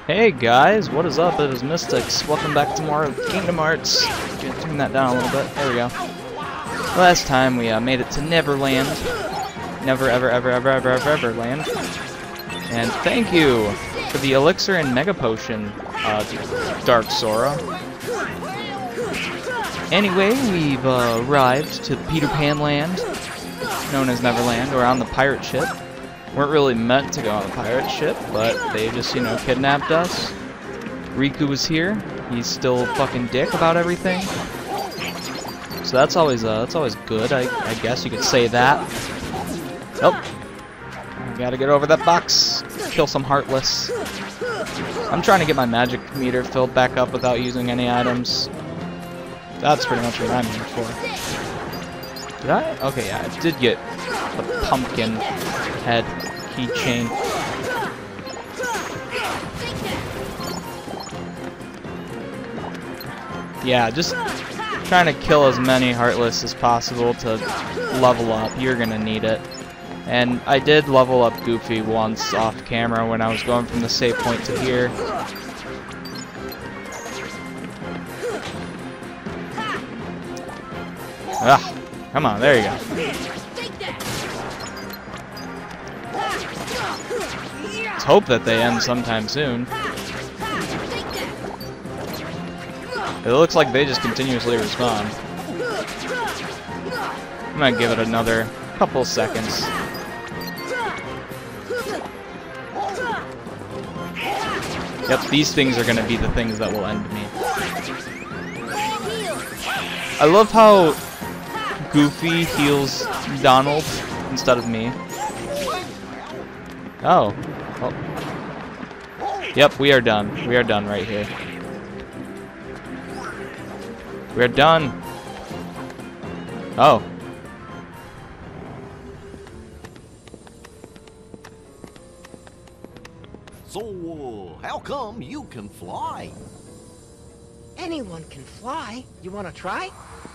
Hey guys, what is up? It is Mystics. Welcome back to more Kingdom Hearts. Gonna tune that down a little bit. There we go. Last time we made it to Neverland. Never ever ever ever ever ever ever land. And thank you for the Elixir and Mega Potion, Dark Sora. Anyway, we've arrived to Peter Pan Land, known as Neverland. We're on the pirate ship. Weren't really meant to go on the pirate ship, but they just, you know, kidnapped us. Riku was here. He's still fucking dick about everything. So that's always good. I guess you could say that. Oh, gotta get over that box. Kill some Heartless. I'm trying to get my magic meter filled back up without using any items. That's pretty much what I'm here for. Did I? Okay, yeah, I did get the pumpkin head keychain. Yeah, just trying to kill as many Heartless as possible to level up. You're gonna need it. And I did level up Goofy once off camera when I was going from the save point to here. Ah, come on, there you go. Let's hope that they end sometime soon. It looks like they just continuously respawn. I'm gonna give it another couple seconds. Yep, these things are gonna be the things that will end me. I love how Goofy heals Donald instead of me. Oh. Well. Yep, we are done. We are done right here. We're done. Oh. So, how come you can fly? Anyone can fly. You want to try?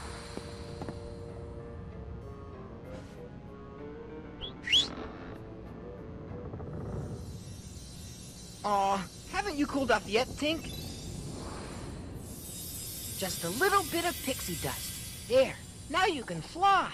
Aw, haven't you cooled off yet, Tink? Just a little bit of pixie dust. There, now you can fly.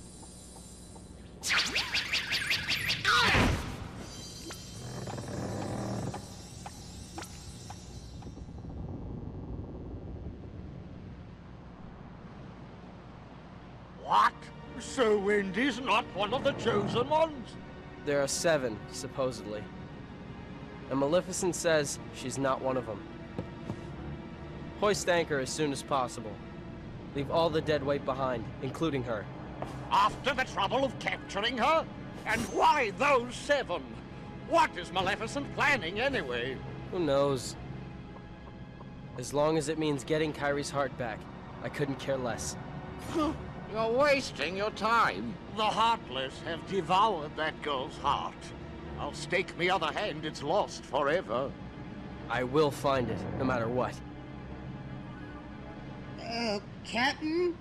What? So Wendy's not one of the chosen ones? There are 7, supposedly. And Maleficent says she's not one of them. Hoist anchor as soon as possible. Leave all the dead weight behind, including her. After the trouble of capturing her? And why those 7? What is Maleficent planning anyway? Who knows? As long as it means getting Kairi's heart back, I couldn't care less. You're wasting your time. The Heartless have devoured that girl's heart. I'll stake me other hand it's lost forever. I will find it, no matter what. Captain?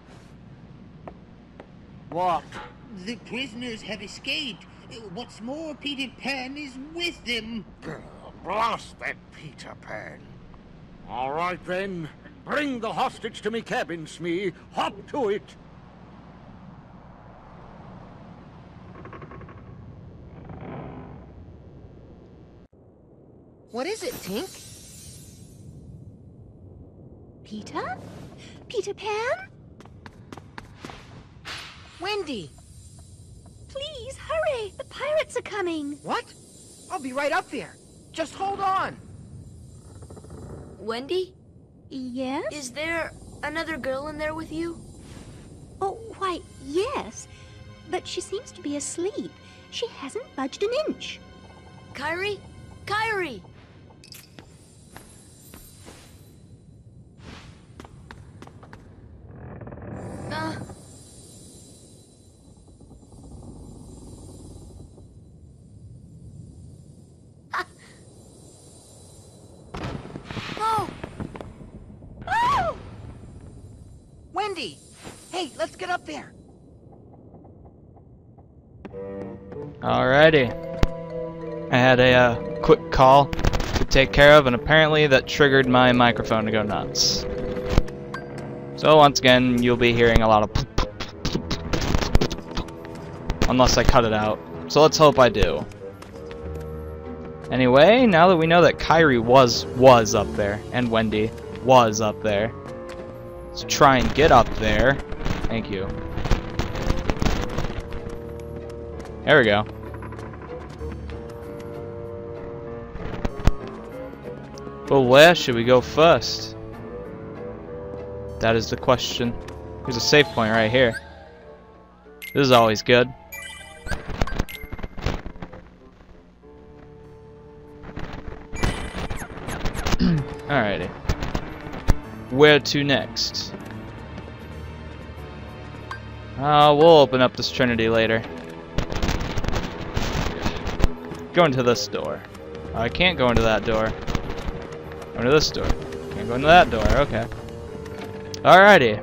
What? The prisoners have escaped. What's more, Peter Pan is with them. Blast that Peter Pan. All right then. Bring the hostage to me cabin, Smee. Hop to it. What is it, Tink? Peter? Peter Pan? Wendy! Please, hurry! The pirates are coming! What? I'll be right up there. Just hold on. Wendy, Yes? is there another girl in there with you? Oh, why, yes. But she seems to be asleep. She hasn't budged an inch. Kairi? Kairi! Oh! Oh! Wendy! Hey, let's get up there. Alrighty. I had a quick call to take care of, and apparently that triggered my microphone to go nuts. So once again, you'll be hearing a lot of unless I cut it out. So let's hope I do. Anyway, now that we know that Kairi was up there, and Wendy was up there, let's try and get up there. Thank you. There we go. Well, where should we go first? That is the question. There's a save point right here. This is always good. Alrighty. Where to next? We'll open up this Trinity later. Go into this door. I can't go into that door. Go into this door. Can't go into that door. Okay. Alrighty.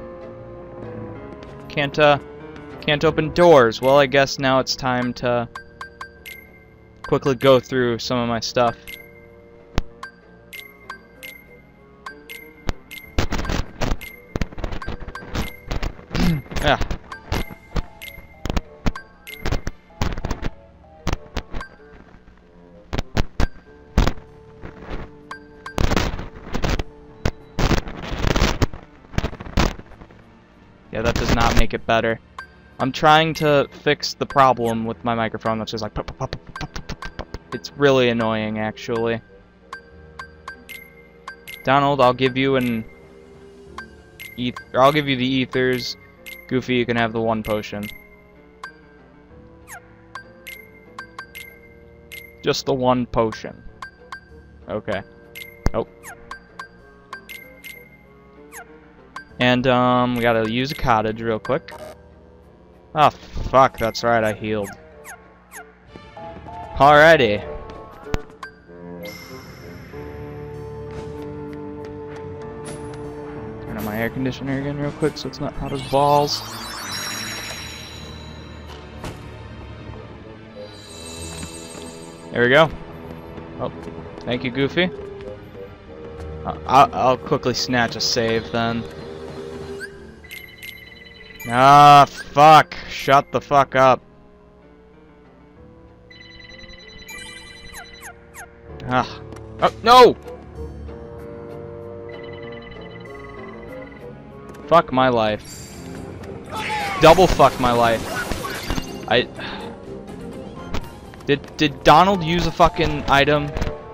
Can't open doors. Well, I guess now it's time to quickly go through some of my stuff. Yeah. Yeah, that does not make it better. I'm trying to fix the problem with my microphone that's just like pop, pop, pop, pop, pop, pop, pop. It's really annoying, actually. Donald, I'll give you the ethers. Goofy, you can have the one potion. Just the one potion. Okay. Oh. And, we gotta use a cottage real quick. Oh, fuck, that's right, I healed. Alrighty. Turn on my air conditioner again real quick so it's not hot as balls. There we go. Oh, thank you, Goofy. I'll quickly snatch a save then. Ah, fuck. Shut the fuck up. Ah. Oh, no! Fuck my life. Double fuck my life. Did Donald use a fucking item?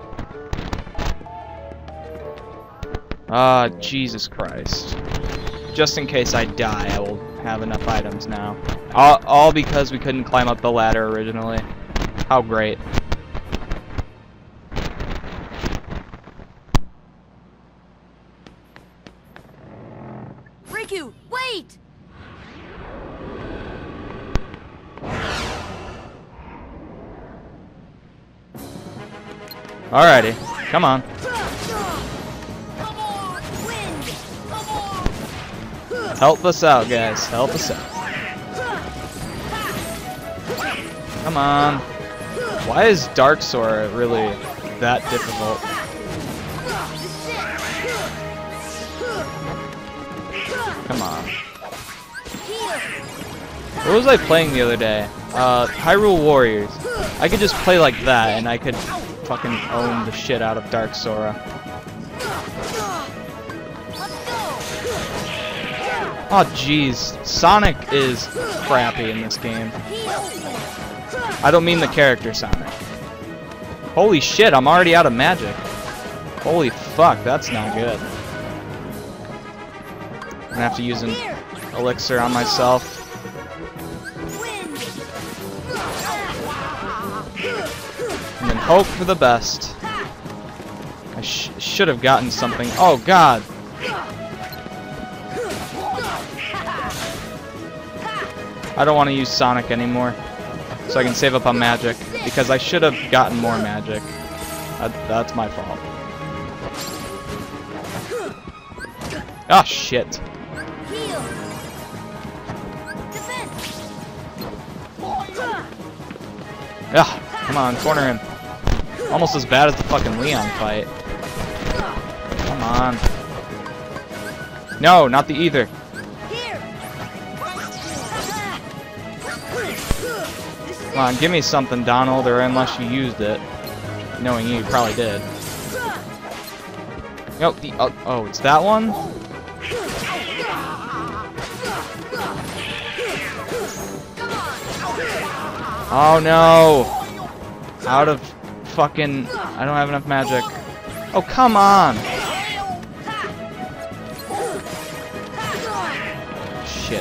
Ah, Jesus Christ. Just in case I die, I will have enough items now. All because we couldn't climb up the ladder originally. How great. Riku, wait! Alrighty, come on. Help us out, guys. Help us out. Come on. Why is Dark Sora really that difficult? Come on. What was I playing the other day? Hyrule Warriors. I could just play like that and I could fucking own the shit out of Dark Sora. Oh jeez, Sonic is crappy in this game. I don't mean the character Sonic. Holy shit, I'm already out of magic. Holy fuck, that's not good. I'm gonna have to use an elixir on myself. And then hope for the best. I should have gotten something. Oh god. I don't want to use Sonic anymore, so I can save up on magic, because I should have gotten more magic. That's my fault. Ah, shit. Ah, come on, corner him. Almost as bad as the fucking Leon fight. Come on. No, not the either. Come on, give me something, Donald, or unless you used it. Knowing you probably did. Nope, oh, it's that one? Oh no! Out of fucking... I don't have enough magic. Oh, come on! Shit.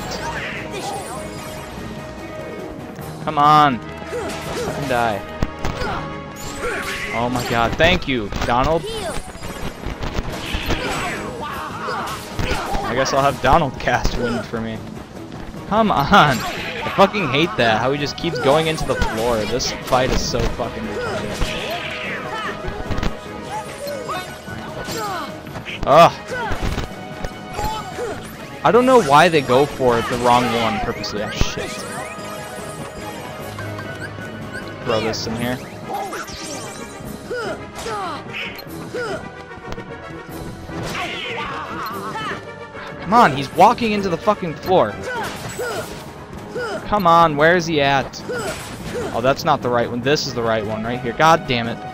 Come on! Fucking die. Oh my god, thank you, Donald. I guess I'll have Donald cast wind for me. Come on! I fucking hate that, how he just keeps going into the floor. This fight is so fucking retarded. Ugh. I don't know why they go for the wrong one purposely. Oh shit. Throw this in here. Come on, he's walking into the fucking floor. Come on, where is he at? Oh, that's not the right one. This is the right one right here. God damn it.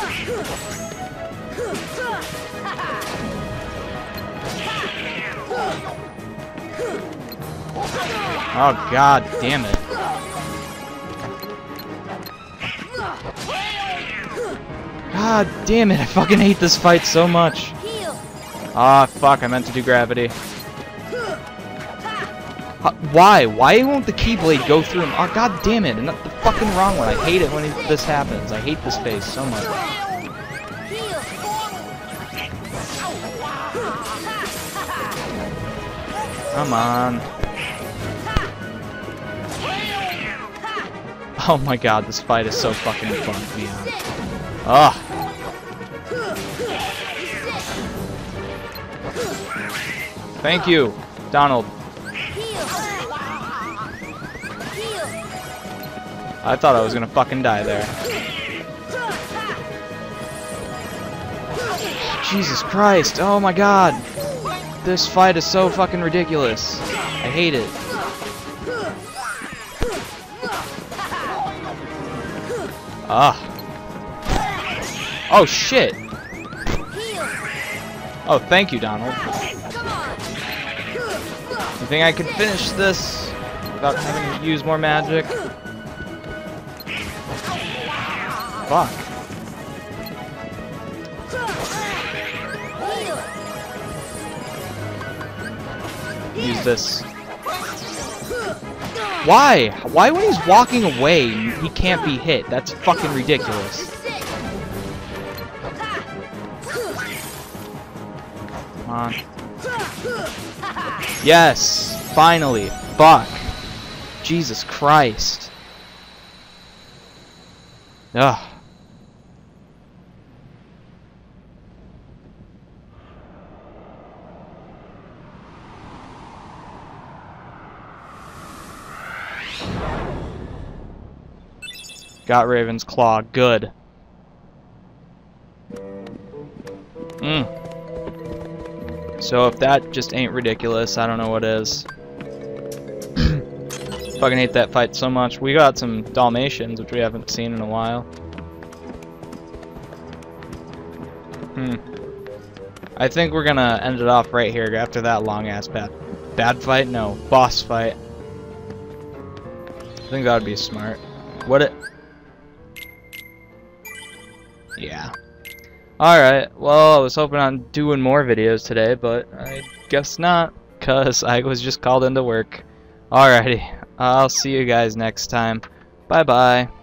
Oh, god damn it. God damn it, I fucking hate this fight so much. Ah, fuck, I meant to do gravity. Why? Why won't the Keyblade go through him? Oh, god damn it, and not the fucking wrong one. I hate it when this happens. I hate this phase so much. Come on. Oh my god, this fight is so fucking fun to be on. Ugh. Thank you, Donald. I thought I was gonna fucking die there. Jesus Christ, oh my god. This fight is so fucking ridiculous. I hate it. Ah. Oh shit. Oh, thank you, Donald. You think I could finish this without having to use more magic? Fuck. Use this. Why? Why when he's walking away, he can't be hit? That's fucking ridiculous. Come on. Yes! Finally! Fuck! Jesus Christ. Ugh. Got Raven's Claw. Good. So if that just ain't ridiculous, I don't know what is. Fucking hate that fight so much. We got some Dalmatians, which we haven't seen in a while. I think we're gonna end it off right here after that long-ass bad fight? No, boss fight. I think that would be smart. What it... Yeah. Alright, well, I was hoping on doing more videos today, but I guess not, because I was just called into work. Alrighty, I'll see you guys next time. Bye-bye.